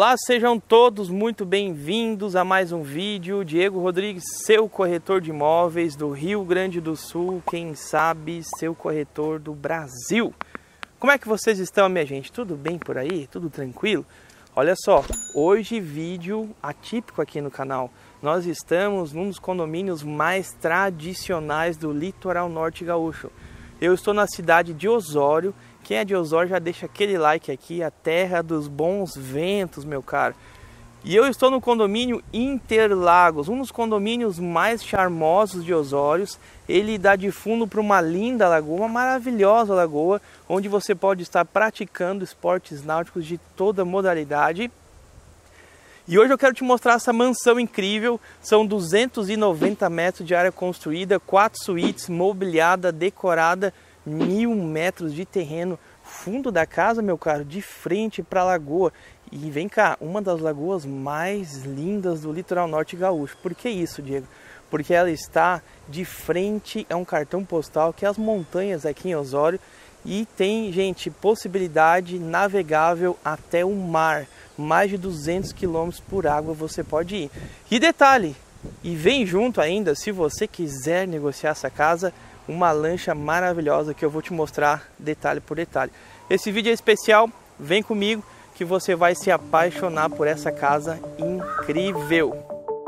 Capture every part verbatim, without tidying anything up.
Olá, sejam todos muito bem-vindos a mais um vídeo. Diego Rodrigues, seu corretor de imóveis do Rio Grande do Sul, quem sabe seu corretor do Brasil. Como é que vocês estão, minha gente? Tudo bem por aí? Tudo tranquilo? Olha só, hoje vídeo atípico aqui no canal. Nós estamos num dos condomínios mais tradicionais do litoral norte gaúcho. Eu estou na cidade de Osório. Quem é de Osório já deixa aquele like aqui, a terra dos bons ventos, meu caro. E eu estou no condomínio Interlagos, um dos condomínios mais charmosos de Osório. Ele dá de fundo para uma linda lagoa, uma maravilhosa lagoa, onde você pode estar praticando esportes náuticos de toda modalidade. E hoje eu quero te mostrar essa mansão incrível. São duzentos e noventa metros de área construída, quatro suítes, mobiliada, decorada, mil metros de terreno, fundo da casa, meu caro, de frente para a lagoa. E vem cá, uma das lagoas mais lindas do litoral norte gaúcho. Por que isso, Diego? Porque ela está de frente a um cartão postal, que é as montanhas aqui em Osório, e tem, gente, possibilidade navegável até o mar. Mais de duzentos quilômetros por água você pode ir. E detalhe, e vem junto ainda, se você quiser negociar essa casa, uma lancha maravilhosa que eu vou te mostrar detalhe por detalhe. Esse vídeo é especial, vem comigo que você vai se apaixonar por essa casa incrível.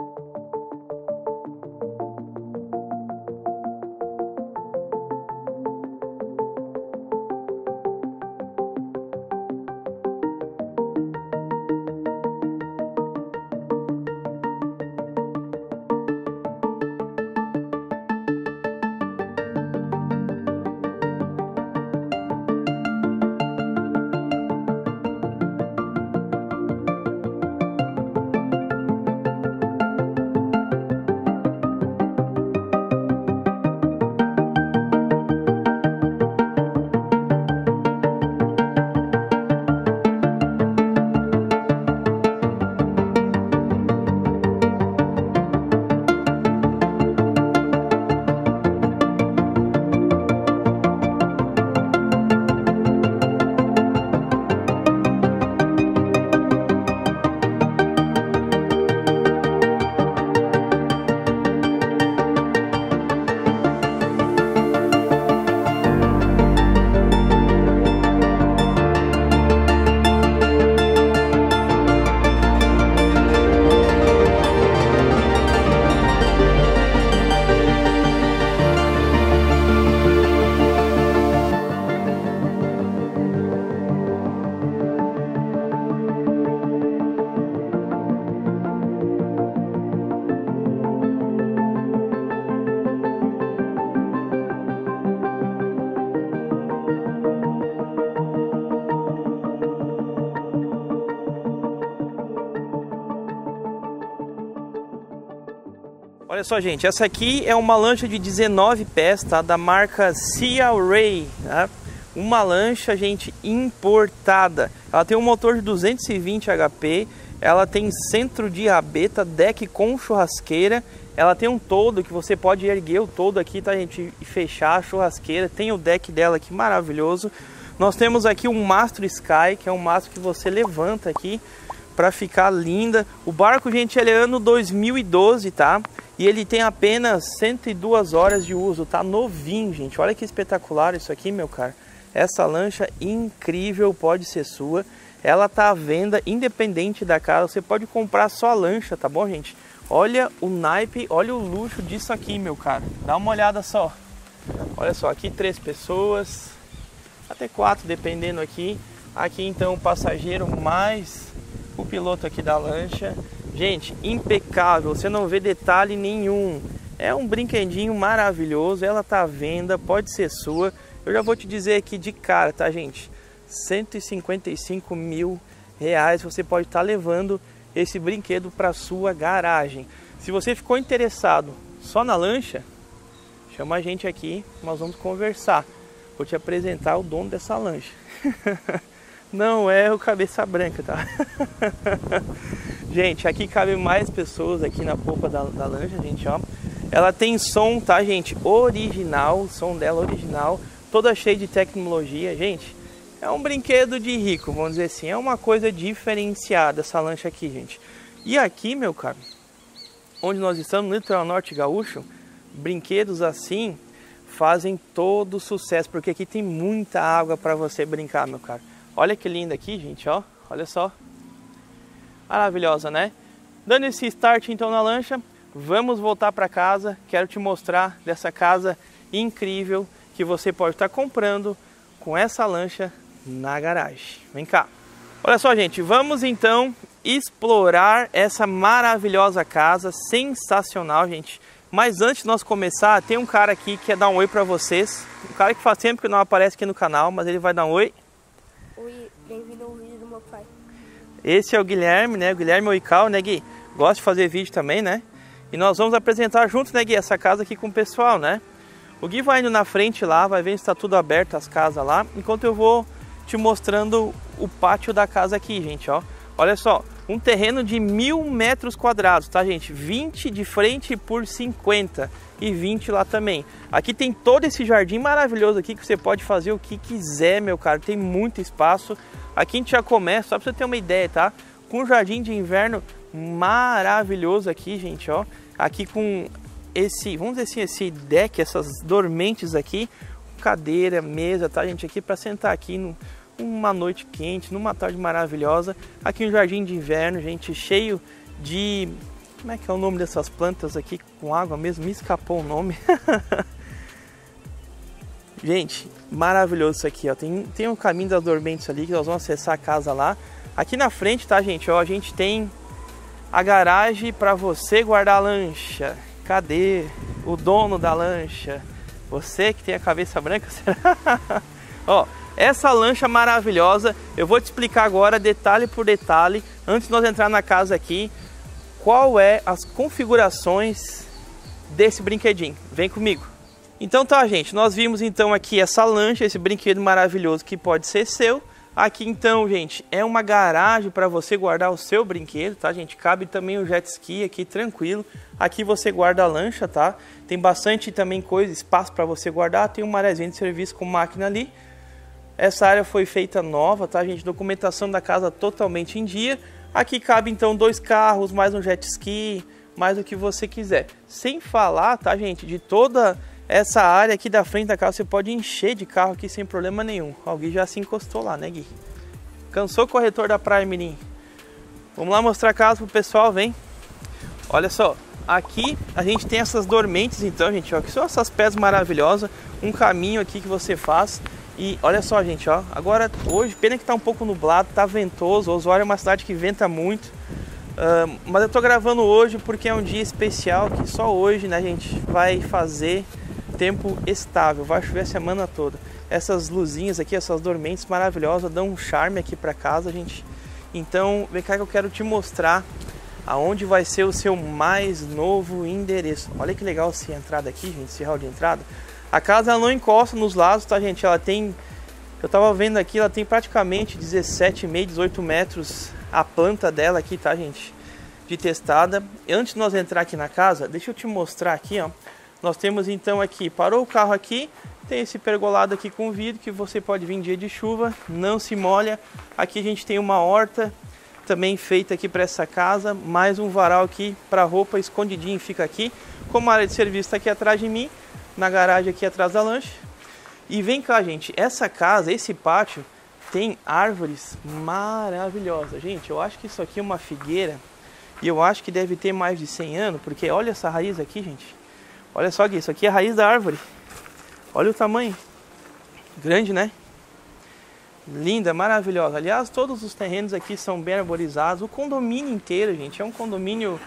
Olha só, gente, essa aqui é uma lancha de dezenove pés, tá? Da marca Sea Ray, tá? Uma lancha, gente, importada. Ela tem um motor de duzentos e vinte H P, ela tem centro de rabeta, deck com churrasqueira, ela tem um toldo que você pode erguer o toldo aqui, tá, gente? E fechar a churrasqueira, tem o deck dela aqui maravilhoso. Nós temos aqui um mastro Sky, que é um mastro que você levanta aqui para ficar linda. O barco, gente, ele é ano dois mil e doze, tá? E ele tem apenas cento e duas horas de uso, tá novinho, gente. Olha que espetacular isso aqui, meu cara. Essa lancha incrível pode ser sua. Ela tá à venda independente da casa. Você pode comprar só a lancha, tá bom, gente? Olha o naipe, olha o luxo disso aqui, meu cara. Dá uma olhada só. Olha só, aqui três pessoas, até quatro, dependendo aqui. Aqui então o passageiro mais o piloto aqui da lancha. Gente, impecável, você não vê detalhe nenhum. É um brinquedinho maravilhoso, ela tá à venda, pode ser sua. Eu já vou te dizer aqui de cara, tá, gente? cento e cinquenta e cinco mil reais você pode estar levando esse brinquedo para sua garagem. Se você ficou interessado só na lancha, chama a gente aqui, nós vamos conversar. Vou te apresentar o dono dessa lancha. Não é o cabeça branca, tá? Gente, aqui cabe mais pessoas aqui na polpa da, da lancha, gente, ó. Ela tem som, tá, gente? Original, som dela original, toda cheia de tecnologia, gente. É um brinquedo de rico, vamos dizer assim. É uma coisa diferenciada essa lancha aqui, gente. E aqui, meu caro, onde nós estamos, no litoral norte gaúcho, brinquedos assim fazem todo sucesso, porque aqui tem muita água para você brincar, meu caro. Olha que lindo aqui, gente, ó. Olha só. Maravilhosa, né? Dando esse start então na lancha, vamos voltar para casa. Quero te mostrar dessa casa incrível que você pode estar comprando com essa lancha na garagem. Vem cá. Olha só, gente, vamos então explorar essa maravilhosa casa, sensacional, gente. Mas antes de nós começar, tem um cara aqui que quer dar um oi para vocês. Um cara que faz tempo que não aparece aqui no canal, mas ele vai dar um oi. Oi, bem-vindo ao vídeo do meu pai. Esse é o Guilherme, né? O Guilherme Oical, né, Gui? Gosta de fazer vídeo também, né? E nós vamos apresentar juntos, né, Gui, essa casa aqui com o pessoal, né? O Gui vai indo na frente lá, vai ver se está tudo aberto, as casas lá, enquanto eu vou te mostrando o pátio da casa aqui, gente, ó. Olha só, um terreno de mil metros quadrados, tá, gente? vinte de frente por cinquenta e vinte lá também. Aqui tem todo esse jardim maravilhoso aqui que você pode fazer o que quiser, meu caro. Tem muito espaço. Aqui a gente já começa, só pra você ter uma ideia, tá? Com um jardim de inverno maravilhoso aqui, gente, ó. Aqui com esse, vamos dizer assim, esse deck, essas dormentes aqui, cadeira, mesa, tá, gente? Aqui para sentar aqui no uma noite quente, numa tarde maravilhosa. Aqui um jardim de inverno, gente, cheio de... Como é que é o nome dessas plantas aqui com água mesmo? Me escapou o nome. Gente, maravilhoso isso aqui, ó. Tem, tem um caminho das dormentes ali que nós vamos acessar a casa lá. Aqui na frente, tá, gente, ó, a gente tem a garagem para você guardar a lancha. Cadê o dono da lancha? Você que tem a cabeça branca, será? Ó, essa lancha maravilhosa, eu vou te explicar agora detalhe por detalhe, antes de nós entrar na casa aqui, qual é as configurações desse brinquedinho. Vem comigo. Então tá, gente, nós vimos então aqui essa lancha, esse brinquedo maravilhoso que pode ser seu. Aqui então, gente, é uma garagem para você guardar o seu brinquedo, tá, gente? Cabe também o jet ski aqui, tranquilo. Aqui você guarda a lancha, tá? Tem bastante também coisa, espaço para você guardar. Tem uma areazinha de serviço com máquina ali. Essa área foi feita nova, tá, gente? Documentação da casa totalmente em dia. Aqui cabe então dois carros, mais um jet ski, mais o que você quiser. Sem falar, tá, gente, de toda essa área aqui da frente da casa, você pode encher de carro aqui sem problema nenhum. Alguém já se encostou lá, né, Gui? Cansou o corretor da Praia Mirim? Vamos lá mostrar a casa pro pessoal, vem. Olha só, aqui a gente tem essas dormentes então, gente, ó, que são essas pedras maravilhosas. Um caminho aqui que você faz. E olha só, gente, ó, agora hoje, pena que tá um pouco nublado, tá ventoso. Osório é uma cidade que venta muito, uh, mas eu tô gravando hoje porque é um dia especial que só hoje, né, gente, vai fazer tempo estável, vai chover a semana toda. Essas luzinhas aqui, essas dormentes maravilhosas, dão um charme aqui pra casa, gente. Então, vem cá que eu quero te mostrar aonde vai ser o seu mais novo endereço. Olha que legal essa entrada aqui, gente, esse hall de entrada. A casa ela não encosta nos lados, tá, gente? Ela tem, eu tava vendo aqui, ela tem praticamente dezessete e meio, dezoito metros a planta dela aqui, tá, gente? De testada. E antes de nós entrar aqui na casa, deixa eu te mostrar aqui, ó. Nós temos então aqui, parou o carro aqui, tem esse pergolado aqui com vidro que você pode vir em dia de chuva, não se molha. Aqui a gente tem uma horta também feita aqui para essa casa, mais um varal aqui para roupa escondidinho, fica aqui. Como a área de serviço tá aqui atrás de mim, na garagem aqui atrás da lancha. E vem cá, gente, essa casa, esse pátio tem árvores maravilhosas. Gente, eu acho que isso aqui é uma figueira e eu acho que deve ter mais de cem anos, porque olha essa raiz aqui, gente. Olha só aqui, isso aqui é a raiz da árvore. Olha o tamanho. Grande, né? Linda, maravilhosa. Aliás, todos os terrenos aqui são bem arborizados. O condomínio inteiro, gente, é um condomínio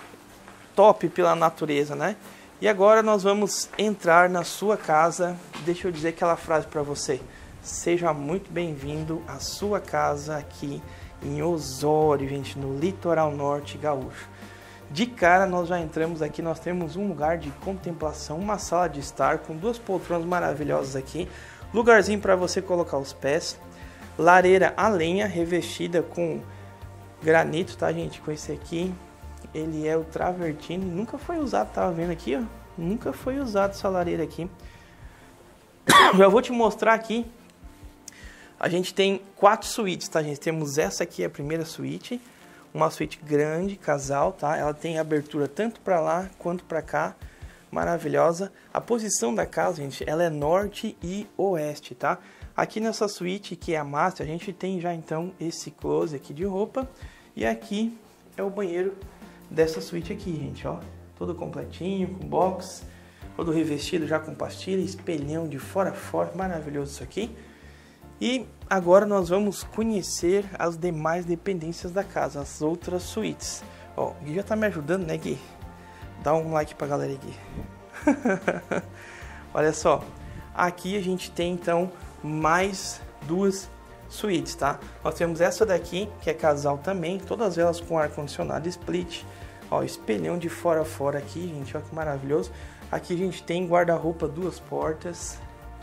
top pela natureza, né? E agora nós vamos entrar na sua casa. Deixa eu dizer aquela frase para você. Seja muito bem-vindo à sua casa aqui em Osório, gente, no litoral norte gaúcho. De cara nós já entramos aqui, nós temos um lugar de contemplação, uma sala de estar com duas poltronas maravilhosas aqui. Lugarzinho para você colocar os pés. Lareira a lenha revestida com granito, tá, gente? Com esse aqui. Ele é o travertino, nunca foi usado, tava vendo aqui, ó. Nunca foi usado essa lareira aqui. Já vou te mostrar aqui A gente tem quatro suítes, tá, gente? Temos essa aqui, a primeira suíte. Uma suíte grande, casal, tá? Ela tem abertura tanto para lá quanto para cá. Maravilhosa. A posição da casa, gente, ela é norte e oeste, tá? Aqui nessa suíte, que é a master, a gente tem já então esse closet aqui de roupa. E aqui é o banheiro dessa suíte aqui, gente, ó. Todo completinho, com box, todo revestido já com pastilha, espelhão de fora a fora, maravilhoso isso aqui. E agora nós vamos conhecer as demais dependências da casa, as outras suítes. Ó, o Gui já tá me ajudando, né, Gui? Dá um like pra galera aí, Gui. Olha só, aqui a gente tem então mais duas suítes, tá? Nós temos essa daqui, que é casal também, todas elas com ar-condicionado split. Ó, espelhão de fora a fora aqui, gente, ó que maravilhoso. Aqui a gente tem guarda-roupa, duas portas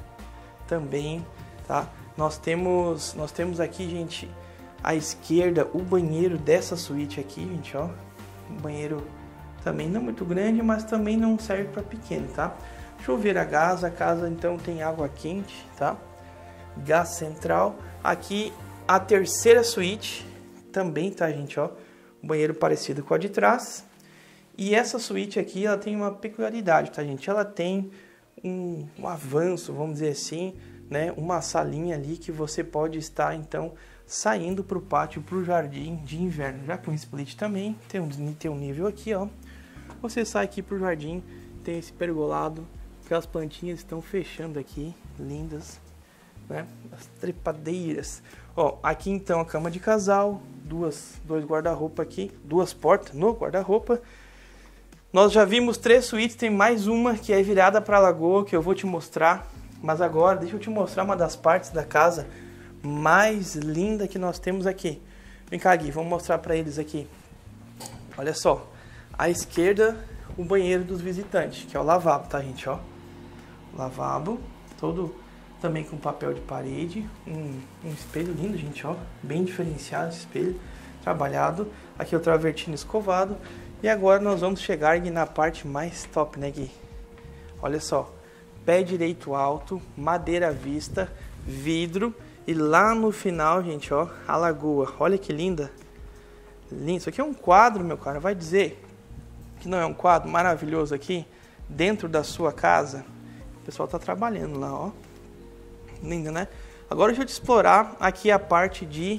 também, tá? Nós temos, nós temos aqui, gente, à esquerda, o banheiro dessa suíte aqui, gente, ó. Um banheiro também não muito grande, mas também não serve para pequeno, tá? Chuveiro a gás, a casa então tem água quente, tá? Gás central. Aqui a terceira suíte também, tá, gente, ó. Um banheiro parecido com a de trás. E essa suíte aqui, ela tem uma peculiaridade, tá, gente? Ela tem um, um avanço, vamos dizer assim, né, uma salinha ali que você pode estar então saindo para o pátio, para o jardim de inverno, já com split também. Tem um, tem um nível aqui, ó. Você sai aqui para o jardim, tem esse pergolado, aquelas plantinhas estão fechando aqui, lindas, né? As trepadeiras. Ó, aqui então a cama de casal, duas, dois guarda-roupa aqui, duas portas no guarda-roupa. Nós já vimos três suítes, tem mais uma que é virada para a lagoa que eu vou te mostrar. Mas agora, deixa eu te mostrar uma das partes da casa mais linda que nós temos aqui. Vem cá, Gui, vamos mostrar para eles aqui. Olha só, à esquerda, o banheiro dos visitantes, que é o lavabo, tá, gente, ó. Lavabo, todo também com papel de parede, um, um espelho lindo, gente, ó. Bem diferenciado esse espelho, trabalhado. Aqui o travertino escovado. E agora nós vamos chegar, Gui, na parte mais top, né, Gui? Olha só. Pé direito alto, madeira à vista, vidro e lá no final, gente, ó, a lagoa. Olha que linda. Lindo. Isso aqui é um quadro, meu cara. Vai dizer que não é um quadro maravilhoso aqui dentro da sua casa? O pessoal tá trabalhando lá, ó. Linda, né? Agora deixa eu te explorar aqui a parte de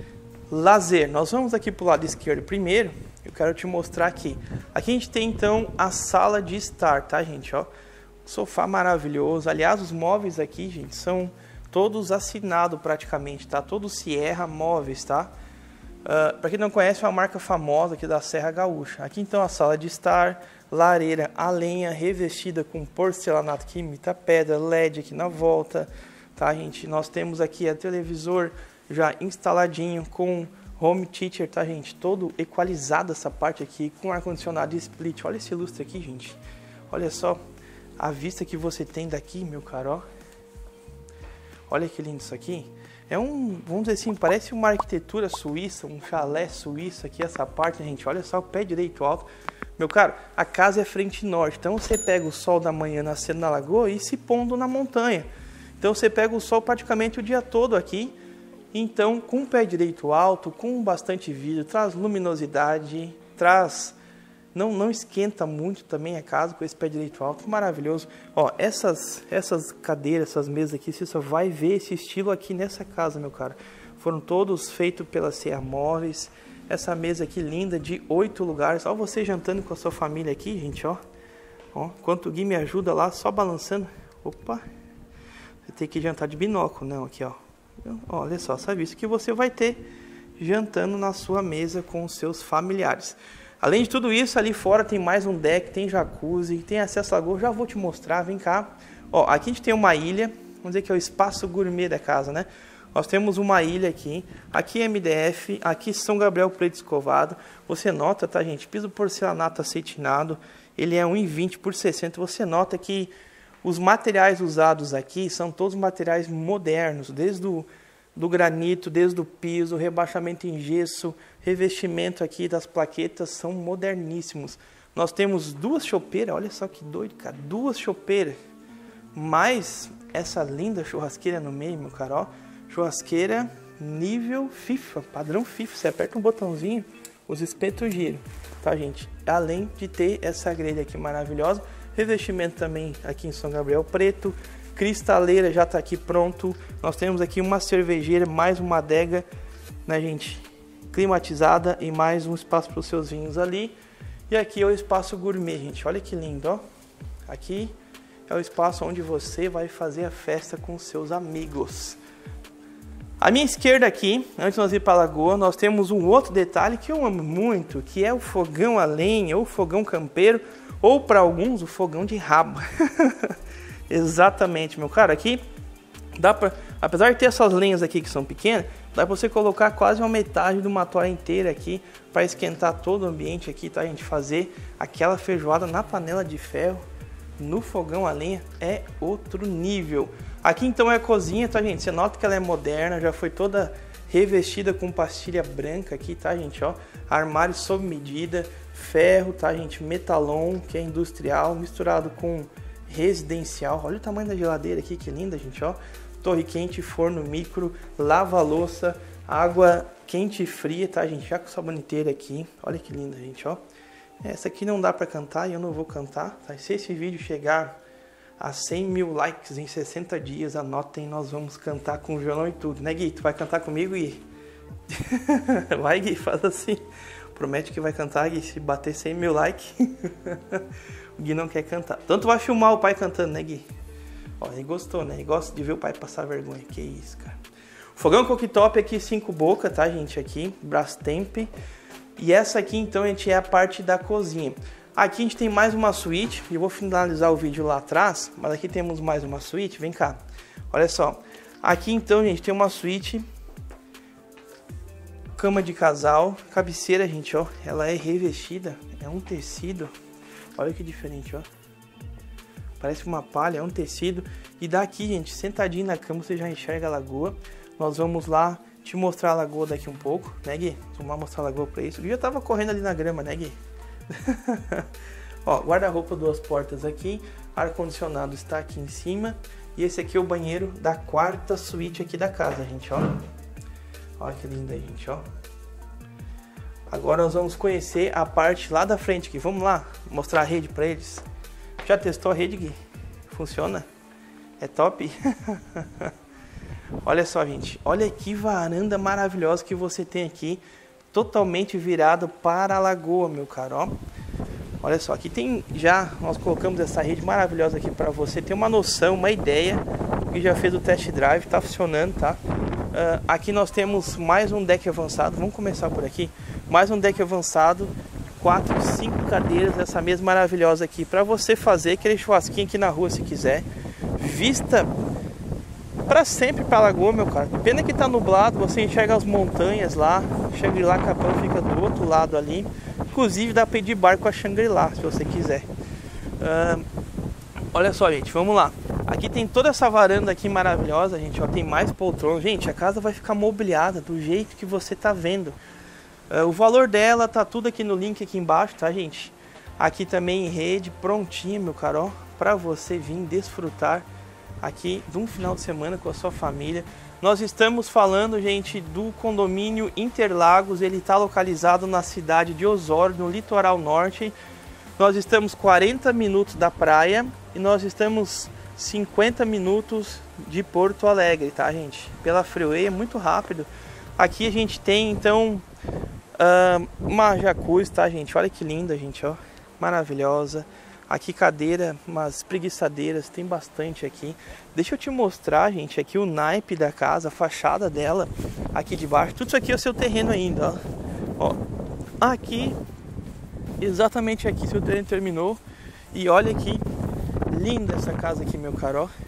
lazer. Nós vamos aqui pro lado esquerdo primeiro. Eu quero te mostrar aqui. Aqui a gente tem então a sala de estar, tá, gente, ó? Sofá maravilhoso. Aliás, os móveis aqui, gente, são todos assinados praticamente, tá? Todos Sierra Móveis, tá? Uh, para quem não conhece, é uma marca famosa aqui da Serra Gaúcha. Aqui então a sala de estar, lareira a lenha revestida com porcelanato que imita pedra, L E D aqui na volta, tá, gente? Nós temos aqui a televisor já instaladinho com home theater, tá, gente? Todo equalizado essa parte aqui com ar-condicionado split. Olha esse lustre aqui, gente. Olha só a vista que você tem daqui, meu caro, ó. Olha que lindo isso aqui. É um, vamos dizer assim, parece uma arquitetura suíça, um chalé suíço aqui, essa parte, gente. Olha só o pé direito alto. Meu caro, a casa é frente norte, então você pega o sol da manhã nascendo na lagoa e se pondo na montanha. Então você pega o sol praticamente o dia todo aqui. Então, com o pé direito alto, com bastante vidro, traz luminosidade, traz... Não, não esquenta muito também a casa com esse pé direito alto, maravilhoso. Ó, essas, essas cadeiras, essas mesas aqui, você só vai ver esse estilo aqui nessa casa, meu cara. Foram todos feitos pela Sierra Móveis. Essa mesa aqui linda de oito lugares. Ó, você jantando com a sua família aqui, gente, ó. Ó, enquanto o Gui me ajuda lá, só balançando. Opa, você tem que jantar de binóculo, não, aqui, ó. Olha só, essa vista que você vai ter jantando na sua mesa com os seus familiares. Além de tudo isso, ali fora tem mais um deck, tem jacuzzi, tem acesso à lagoa. Já vou te mostrar, vem cá. Ó, aqui a gente tem uma ilha, vamos dizer que é o espaço gourmet da casa, né? Nós temos uma ilha aqui, aqui é M D F, aqui São Gabriel preto escovado. Você nota, tá, gente? Piso porcelanato acetinado, ele é um e vinte por sessenta. Você nota que os materiais usados aqui são todos materiais modernos, desde o do granito, desde o piso, rebaixamento em gesso, revestimento aqui das plaquetas são moderníssimos. Nós temos duas chopeiras, olha só que doido, cara, duas chopeiras, mais essa linda churrasqueira no meio, meu cara, ó. Churrasqueira nível FIFA, padrão FIFA. Você aperta um botãozinho, os espetos giram, tá, gente? Além de ter essa grelha aqui maravilhosa, revestimento também aqui em São Gabriel preto, cristaleira já tá aqui pronto. Nós temos aqui uma cervejeira, mais uma adega, né, gente? Climatizada e mais um espaço para os seus vinhos ali. E aqui é o espaço gourmet, gente. Olha que lindo, ó. Aqui é o espaço onde você vai fazer a festa com seus amigos. À minha esquerda aqui, antes de nós ir para a lagoa, nós temos um outro detalhe que eu amo muito, que é o fogão a lenha, ou fogão campeiro, ou para alguns o fogão de rabo. Exatamente, meu cara. Aqui dá para, apesar de ter essas lenhas aqui que são pequenas, dá para você colocar quase uma metade de uma toalha inteira aqui para esquentar todo o ambiente aqui, tá, gente? Fazer aquela feijoada na panela de ferro, no fogão a lenha, é outro nível. Aqui então é a cozinha, tá, gente? Você nota que ela é moderna, já foi toda revestida com pastilha branca aqui, tá, gente? Ó, armário sob medida, ferro, tá, gente? Metalon, que é industrial, misturado com residencial. Olha o tamanho da geladeira aqui, que linda, gente, ó. Torre quente, forno micro, lava-louça, água quente e fria, tá, gente? Já com saboneteira aqui. Olha que linda, gente, ó. Essa aqui não dá pra cantar e eu não vou cantar, tá? Se esse vídeo chegar a cem mil likes em sessenta dias, anotem, nós vamos cantar com violão e tudo, né, Gui? Tu vai cantar comigo, Gui? Vai, Gui, faz assim. Promete que vai cantar, Gui, se bater cem mil likes. O Gui não quer cantar. Tanto vai filmar o pai cantando, né, Gui? Ó, ele gostou, né? Ele gosta de ver o pai passar vergonha. Que isso, cara. Fogão cooktop aqui, cinco boca, tá, gente? Aqui, Brastemp. E essa aqui, então, gente, é a parte da cozinha. Aqui a gente tem mais uma suíte. Eu vou finalizar o vídeo lá atrás, mas aqui temos mais uma suíte. Vem cá. Olha só. Aqui, então, gente, tem uma suíte. Cama de casal. Cabeceira, gente, ó. Ela é revestida. É um tecido. Olha que diferente, ó. Parece uma palha, é um tecido. E daqui, gente, sentadinho na cama, você já enxerga a lagoa. Nós vamos lá te mostrar a lagoa daqui um pouco, né, Gui? Vamos lá mostrar a lagoa pra isso. O Gui já tava correndo ali na grama, né, Gui? Ó, guarda-roupa, duas portas aqui. Ar-condicionado está aqui em cima. E esse aqui é o banheiro da quarta suíte aqui da casa, gente, ó. Olha que linda, gente, ó. Agora nós vamos conhecer a parte lá da frente aqui. Vamos lá mostrar a rede pra eles. Já testou a rede, Gui? Funciona? É top? Olha só, gente. Olha que varanda maravilhosa que você tem aqui. Totalmente virado para a lagoa, meu caro, ó. Olha só, aqui tem já, nós colocamos essa rede maravilhosa aqui para você ter uma noção, uma ideia. Que já fez o test drive, tá funcionando, tá? Uh, aqui nós temos mais um deck avançado. Vamos começar por aqui. Mais um deck avançado, quatro, cinco cadeiras, essa mesa maravilhosa aqui para você fazer aquele churrasquinho aqui na rua se quiser. Vista para sempre para a lagoa, meu cara. Pena que tá nublado, você enxerga as montanhas lá. Shangri-La Capão fica do outro lado ali. Inclusive dá para ir de barco a Shangri-La se você quiser. Uh, olha só, gente, vamos lá. Aqui tem toda essa varanda aqui maravilhosa, gente. Ó, tem mais poltronas. Gente, a casa vai ficar mobiliada do jeito que você tá vendo. Uh, o valor dela tá tudo aqui no link aqui embaixo, tá, gente? Aqui também em rede, prontinha, meu caro, ó, pra você vir desfrutar aqui de um final de semana com a sua família. Nós estamos falando, gente, do condomínio Interlagos. Ele está localizado na cidade de Osório, no litoral norte. Nós estamos quarenta minutos da praia e nós estamos cinquenta minutos de Porto Alegre, tá, gente? Pela freeway, é muito rápido. Aqui a gente tem, então, uh, uma jacuzzi, tá, gente? Olha que linda, gente, ó. Maravilhosa. Aqui cadeira, umas preguiçadeiras, tem bastante aqui. Deixa eu te mostrar, gente, aqui o naipe da casa, a fachada dela, aqui de baixo. Tudo isso aqui é o seu terreno ainda, ó. Ó, aqui, exatamente aqui, seu terreno terminou. E olha que linda essa casa aqui, meu caro, ó.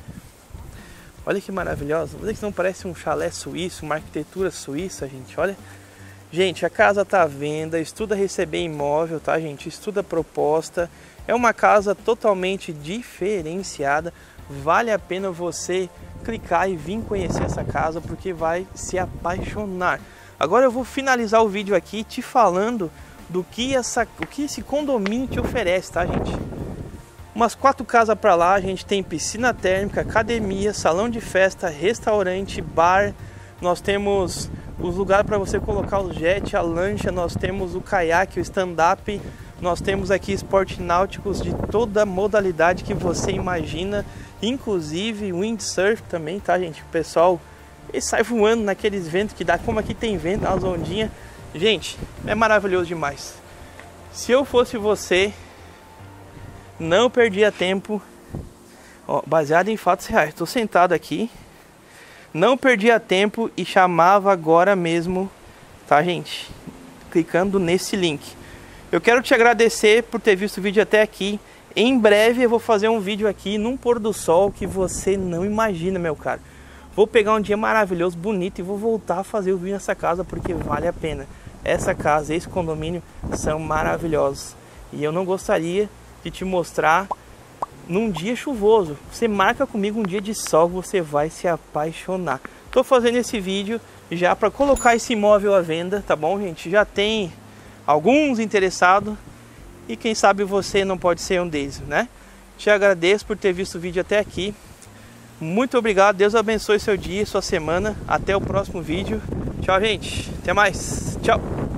Olha que maravilhosa. Olha que não parece um chalé suíço, uma arquitetura suíça, gente, olha. Gente, a casa tá à venda, estuda receber imóvel, tá, gente? Estuda proposta. É uma casa totalmente diferenciada. Vale a pena você clicar e vir conhecer essa casa, porque vai se apaixonar. Agora eu vou finalizar o vídeo aqui te falando do que, essa, o que esse condomínio te oferece, tá, gente? Umas quatro casas para lá, a gente tem piscina térmica, academia, salão de festa, restaurante, bar. Nós temos os lugares para você colocar o jet, a lancha, nós temos o caiaque, o stand-up. Nós temos aqui esportes náuticos de toda modalidade que você imagina, inclusive windsurf também, tá, gente? O pessoal ele sai voando naqueles ventos que dá, como aqui tem vento, as ondinhas. Gente, é maravilhoso demais. Se eu fosse você, não perdia tempo, ó, baseado em fatos reais. Estou sentado aqui, não perdia tempo e chamava agora mesmo, tá, gente? Clicando nesse link. Eu quero te agradecer por ter visto o vídeo até aqui. Em breve eu vou fazer um vídeo aqui num pôr do sol que você não imagina, meu cara. Vou pegar um dia maravilhoso, bonito e vou voltar a fazer o vídeo nessa casa porque vale a pena. Essa casa, esse condomínio são maravilhosos. E eu não gostaria de te mostrar num dia chuvoso. Você marca comigo um dia de sol, você vai se apaixonar. Tô fazendo esse vídeo já para colocar esse imóvel à venda, tá bom, gente? Já tem alguns interessados e quem sabe você não pode ser um deles, né? Te agradeço por ter visto o vídeo até aqui. Muito obrigado, Deus abençoe seu dia, sua semana. Até o próximo vídeo. Tchau, gente. Até mais. Tchau.